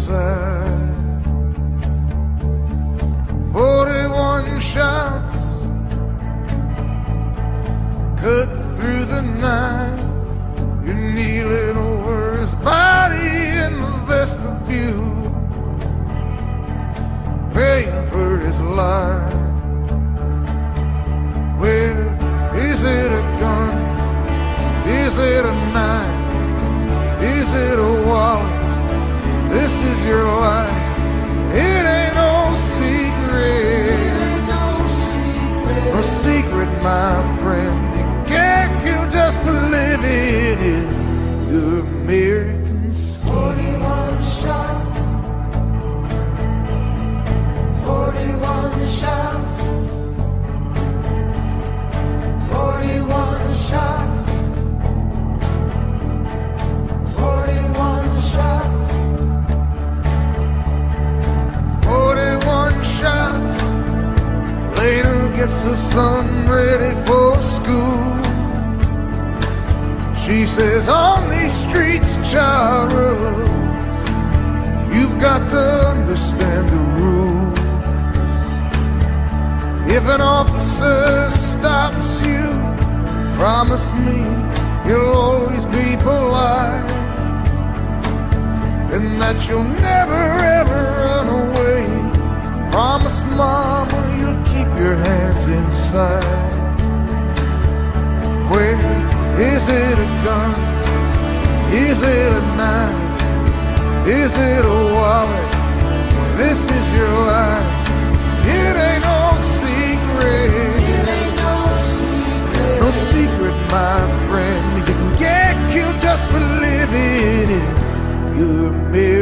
inside. 41 shots cut through the night. You're kneeling over his body in the vestibule, praying for his life. Well, is it a gun? Is it a knife? Is it a wallet? This is your life. It ain't no secret. No secret, my friend. You can't kill just for living it. You're American skin. 41 shots. 41 shots. 41 shots. 41 shots. 41 shots. Later gets her son ready for school. She says, on these streets, child, you've got to understand the rules. If an officer stops you, promise me you'll always be polite, and that you'll never ever run away. Promise mama you'll keep your hands inside. Well, is it a gun? Is it a knife? Is it a wallet? This is your life. It ain't no secret. It ain't no secret. No secret, my friend. You can get killed just for living it. You're